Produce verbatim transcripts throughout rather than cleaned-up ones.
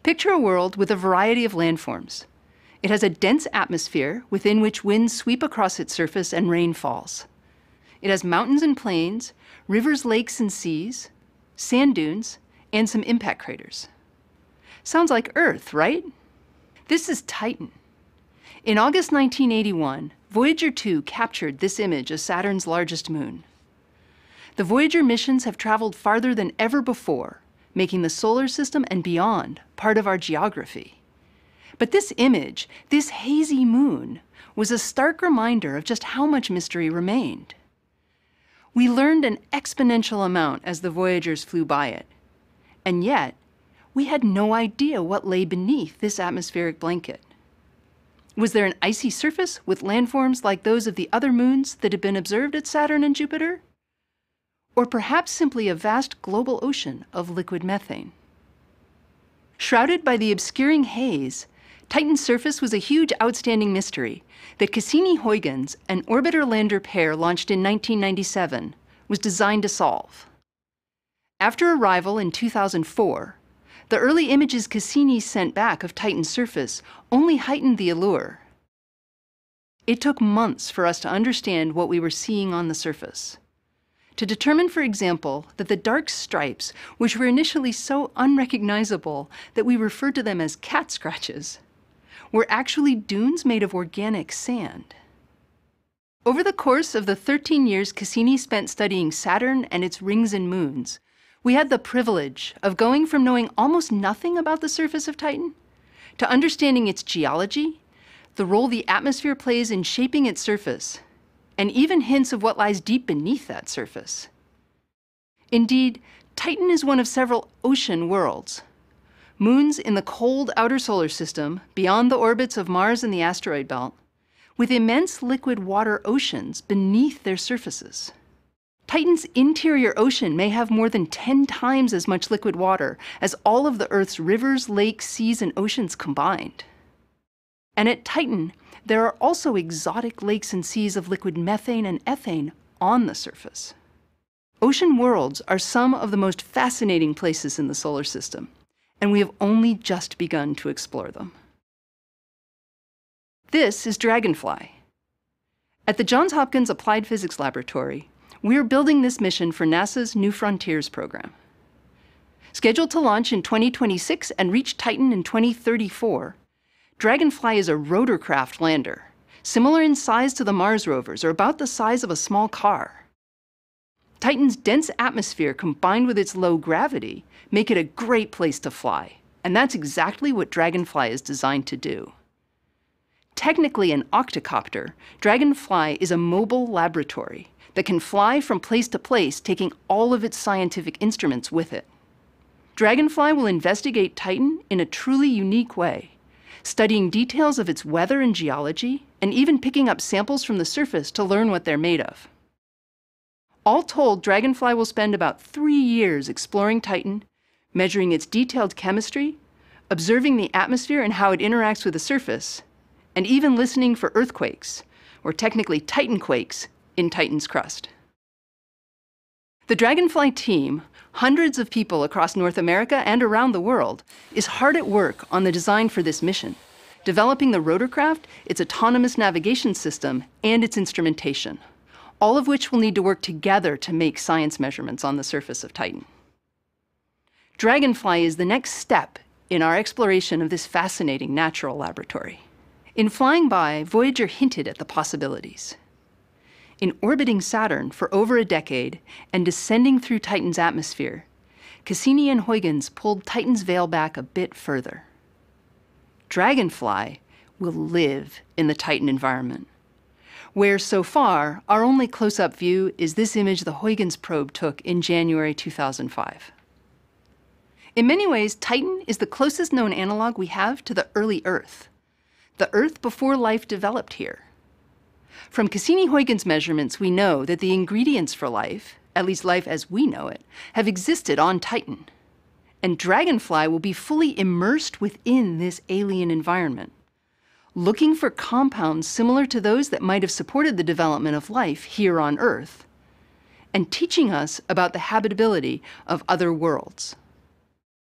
Picture a world with a variety of landforms. It has a dense atmosphere within which winds sweep across its surface and rain falls. It has mountains and plains, rivers, lakes, and seas, sand dunes, and some impact craters. Sounds like Earth, right? This is Titan. In August nineteen eighty-one, Voyager two captured this image of Saturn's largest moon. The Voyager missions have traveled farther than ever before, making the solar system and beyond part of our geography. But this image, this hazy moon, was a stark reminder of just how much mystery remained. We learned an exponential amount as the Voyagers flew by it, and yet we had no idea what lay beneath this atmospheric blanket. Was there an icy surface with landforms like those of the other moons that had been observed at Saturn and Jupiter? Or perhaps simply a vast global ocean of liquid methane? Shrouded by the obscuring haze, Titan's surface was a huge outstanding mystery that Cassini-Huygens, an orbiter-lander pair launched in nineteen ninety-seven, was designed to solve. After arrival in two thousand four, the early images Cassini sent back of Titan's surface only heightened the allure. It took months for us to understand what we were seeing on the surface. To determine, for example, that the dark stripes, which were initially so unrecognizable that we referred to them as cat scratches, were actually dunes made of organic sand. Over the course of the thirteen years Cassini spent studying Saturn and its rings and moons, we had the privilege of going from knowing almost nothing about the surface of Titan to understanding its geology, the role the atmosphere plays in shaping its surface, and even hints of what lies deep beneath that surface. Indeed, Titan is one of several ocean worlds. Moons in the cold outer solar system, beyond the orbits of Mars and the asteroid belt, with immense liquid water oceans beneath their surfaces. Titan's interior ocean may have more than ten times as much liquid water as all of the Earth's rivers, lakes, seas, and oceans combined. And at Titan, there are also exotic lakes and seas of liquid methane and ethane on the surface. Ocean worlds are some of the most fascinating places in the solar system, and we have only just begun to explore them. This is Dragonfly. At the Johns Hopkins Applied Physics Laboratory, we are building this mission for NASA's New Frontiers program. Scheduled to launch in twenty twenty-six and reach Titan in twenty thirty-four, Dragonfly is a rotorcraft-lander, similar in size to the Mars rovers, or about the size of a small car. Titan's dense atmosphere combined with its low gravity make it a great place to fly, and that's exactly what Dragonfly is designed to do. Technically an octocopter, Dragonfly is a mobile laboratory that can fly from place to place, taking all of its scientific instruments with it. Dragonfly will investigate Titan in a truly unique way, studying details of its weather and geology, and even picking up samples from the surface to learn what they're made of. All told, Dragonfly will spend about three years exploring Titan, measuring its detailed chemistry, observing the atmosphere and how it interacts with the surface, and even listening for earthquakes, or technically Titanquakes, in Titan's crust. The Dragonfly team, hundreds of people across North America and around the world, is hard at work on the design for this mission, developing the rotorcraft, its autonomous navigation system, and its instrumentation, all of which will need to work together to make science measurements on the surface of Titan. Dragonfly is the next step in our exploration of this fascinating natural laboratory. In flying by, Voyager hinted at the possibilities. In orbiting Saturn for over a decade and descending through Titan's atmosphere, Cassini and Huygens pulled Titan's veil back a bit further. Dragonfly will live in the Titan environment, where so far our only close-up view is this image the Huygens probe took in January two thousand five. In many ways, Titan is the closest known analog we have to the early Earth, the Earth before life developed here. From Cassini-Huygens measurements, we know that the ingredients for life, at least life as we know it, have existed on Titan. And Dragonfly will be fully immersed within this alien environment, looking for compounds similar to those that might have supported the development of life here on Earth, and teaching us about the habitability of other worlds.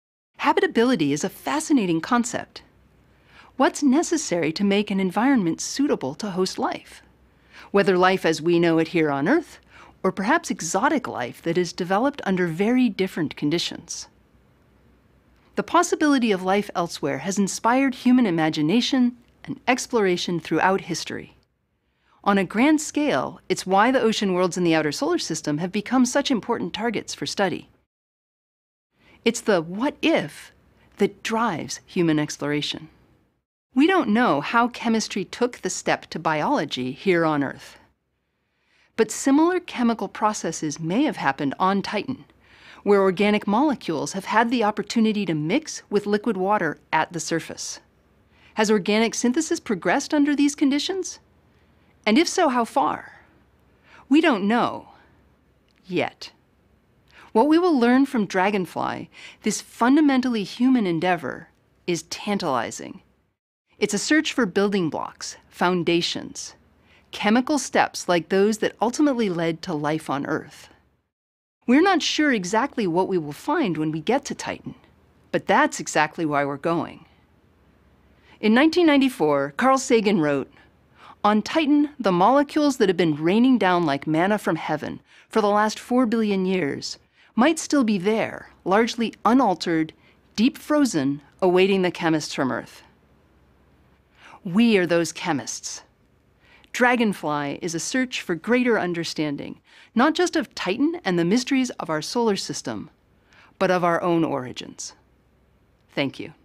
Habitability is a fascinating concept. What's necessary to make an environment suitable to host life? Whether life as we know it here on Earth, or perhaps exotic life that is developed under very different conditions. The possibility of life elsewhere has inspired human imagination and exploration throughout history. On a grand scale, it's why the ocean worlds in the outer solar system have become such important targets for study. It's the what if that drives human exploration. We don't know how chemistry took the step to biology here on Earth. But similar chemical processes may have happened on Titan, where organic molecules have had the opportunity to mix with liquid water at the surface. Has organic synthesis progressed under these conditions? And if so, how far? We don't know yet. What we will learn from Dragonfly, this fundamentally human endeavor, is tantalizing. It's a search for building blocks, foundations, chemical steps like those that ultimately led to life on Earth. We're not sure exactly what we will find when we get to Titan, but that's exactly why we're going. In nineteen ninety-four, Carl Sagan wrote, "On Titan, the molecules that have been raining down like manna from heaven for the last four billion years might still be there, largely unaltered, deep frozen, awaiting the chemists from Earth." We are those chemists. Dragonfly is a search for greater understanding, not just of Titan and the mysteries of our solar system, but of our own origins. Thank you.